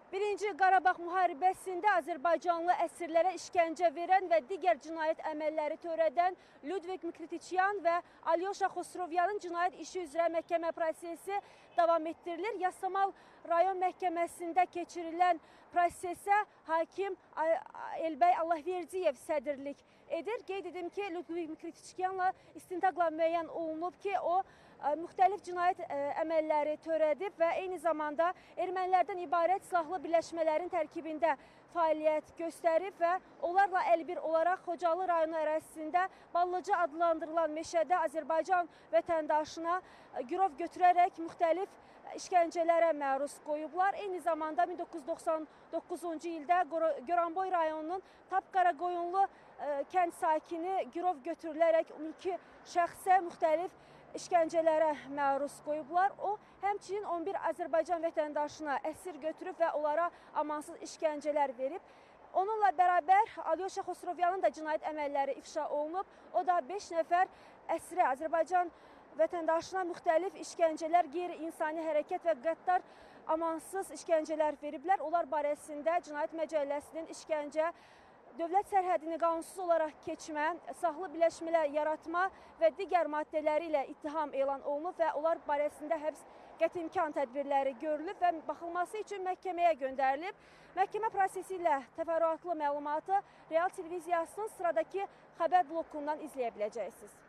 Birinci Qarabağ müharibəsində Azərbaycanlı əsirlərə işgəncə verən və digər cinayət əməlləri törədən Ludvik Mikrotichyan və Alyosha Xosrovyanın cinayət işi üzrə məhkəmə prosesi davam etdirilir. Yasamal rayon məhkəməsində keçirilən prosesə hakim Elbəy Allahverdiyev sədrlik edir. Qeyd edim ki, Ludvik Mikrotichyanla istintaqla müəyyən olunub ki, o müxtəlif cinayət əməlləri törədib və eyni zamanda ermənilərdən ibarət silahlı birləşmələrin tərkibində fəaliyyət göstərib və onlarla əlbir olaraq Xocalı rayonu ərazisində Ballıca adlandırılan meşədə Azərbaycan vətəndaşına girov götürərək müxtəlif işgəncələrə məruz qoyublar. Eyni zamanda 1999-cu ildə Goranboy rayonunun Tapqaraqoyunlu kənd sakini girov götürülərək mülki şəxsə müxtəlif işgəncələrə məruz qoyublar. O, həmçinin 11 Azərbaycan vətəndaşına əsir götürüb və onlara amansız işgəncələr verib. Onunla bərabər Alyosha Xosrovyanın da cinayət əməlləri ifşa olunub. O da 5 nəfər əsirə Azərbaycan vətəndaşına müxtəlif işgəncələr, qeyri-insani hərəkət və qəddar amansız işgəncələr veriblər. Onlar barəsində Cinayət Məcəlləsinin işgəncə, dövlət sərhədini qanunsuz olaraq keçmə, silahlı birləşmələr yaratma və digər maddələri ilə ittiham elan olunub və onlar barəsində həbs qətimkan tədbirləri görülüb və baxılması üçün məhkəməyə göndərilib. Məhkəmə prosesi ilə təfərrüatlı məlumatı Real televiziyasının sıradakı xəbər blokundan izləyə biləcəksiniz.